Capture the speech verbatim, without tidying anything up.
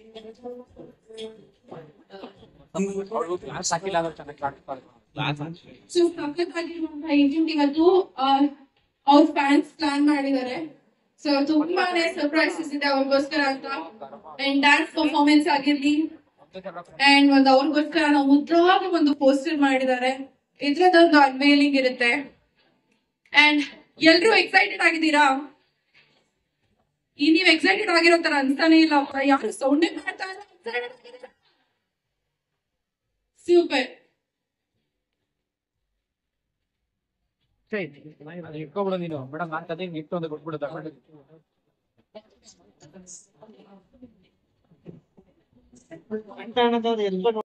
So ಸಖತ್ತಾಗಿರುವಂತಹ event ಇವತ್ತು ಅವ್ರ fans plan ಮಾಡಿದ್ದಾರೆ. ಸೊ ತುಂಬಾನೇ ಸರ್ಪ್ರೈಸಸ್ ಇದೆ ಅವ್ರಿಗೋಸ್ಕರ ಅಂತ. ಅಂಡ್ ಡ್ಯಾನ್ಸ್ ಪರ್ಫಾರ್ಮೆನ್ಸ್ ಆಗಿರ್ಲಿ ಅಂಡ್ ಒಂದು ಅವ್ರಿಗೋಸ್ಕರ ನಾವು ಮುದ್ರಾಗ ಒಂದು ಪೋಸ್ಟರ್ ಮಾಡಿದ್ದಾರೆ. ಇದ್ರದೊಂದು ಅನ್ವೇಲಿಂಗ್ ಇರುತ್ತೆ. ಅಂಡ್ ಎಲ್ರು ಎಕ್ಸೈಟೆಡ್ ಆಗಿದ್ದೀರಾ? ಈ ನೀವ್ ಎಕ್ಸೈಟೆಡ್ ಆಗಿರೋ ತರ ಅನ್ಸ್ತಾನೆ ಇಲ್ಲ. ಯಾರು ಸೌಂಡೇ ಮಾಡ್ತಾ ಇಲ್ಲ. ಸೂಪರ್. ಇಟ್ಕೊಬಿಡು ನೀನು ಮೇಡಮ್. ನಾನ್ ಕತೆ ಇಟ್ಟು ಒಂದು ಕೊಟ್ಬಿಡುತ್ತ